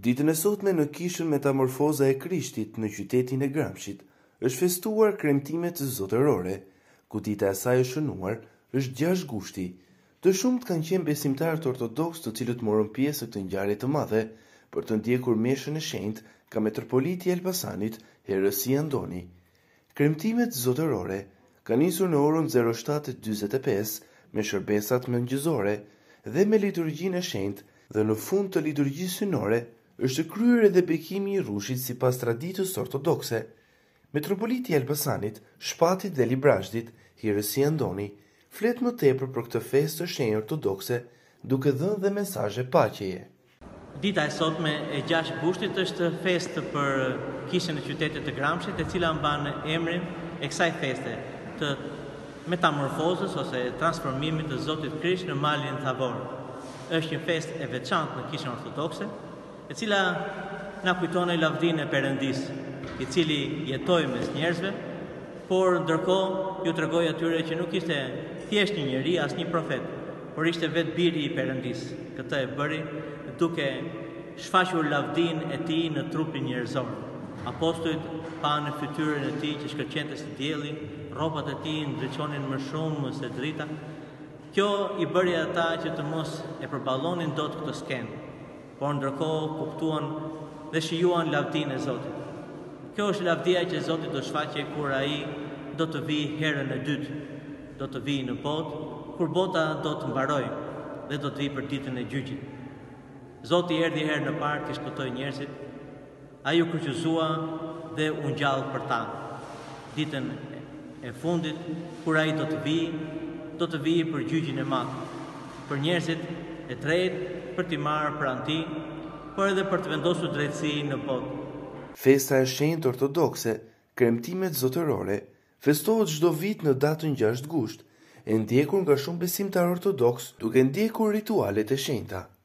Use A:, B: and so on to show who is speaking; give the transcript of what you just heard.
A: Ditën e sotme në kishën Metamorfoza e Krishtit në qytetin e Gramshit është festuar kremtimet zotërore, ku dita e saj e shënuar është 6 gushti. Të shumt kanë qenë besimtarët ortodoks të cilët morën pjesë në këtë ngjarje të madhe për të ndjekur meshën e shenjtë ka metropoliti i Elbasanit, Herësi Andoni. Kremtimet zotërore kanë nisur në orën 07:45 me shërbesat mëngjesore dhe me liturgjinë e shenjtë, dhe në fund të liturgjisë synore është kryer edhe bekimi i rrushit sipas traditës ortodokse. Metropoliti i Elbasanit, Shpatit dhe Librazhdit, Herësi Andoni, flet më tepër për këtë festë të shenjtë ortodokse, duke dhënë dhe mesazhe paqeje.
B: Dita e sotme e 6 gushtit është festë për kishën e qytetit të Gramshit, e cila mban emrin e kësaj feste të metamorfozës ose transformimit të Zotit Krisht në malin Thavor. Është një festë e veçantë në kishën ortodokse, e cila na kujton lavdinë e Perëndisë, i cili jetoi mes njerëzve, por ndërkohë ju tregoi atyre që nuk ishte thjesht një njeri, as një profet, por ishte vetë biri i Perëndisë. Këtë e bëri duke shfaqur lavdinë e tij në trupin njerëzor. Apostujt panë fytyrën e tij që shkëlqente si dielli, rrobat e tij ndriçonin më shumë se drita. Kjo i bëri ata që të mos e përballonin dot këtë skenë, por ndërkohë kuptuan dhe shijuan lavdinë e Zotit. Kjo është lavdia që Zoti do shfaqe kur ai do të vijë herën e dytë. Do të vijë në botë, kur bota do të mbarojë dhe do të vijë për ditën e gjyqit. Zoti erdhi herën e parë të shpëtojë njerëzit. Ai u kryqëzua dhe u ngjall për ta. Ditën e fundit, kur ai do të vijë për gjyqin e madh, për njerëzit e drejtë për t'i marrë pranë tij, por edhe për të vendosur drejtësi në botë.
A: Festa e shenjtë ortodokse, kremtimet zotërore, festohet çdo vit në datën 6 gusht, e ndjekur nga shumë besimtarë ortodoks duke ndjekur ritualet e shenjta.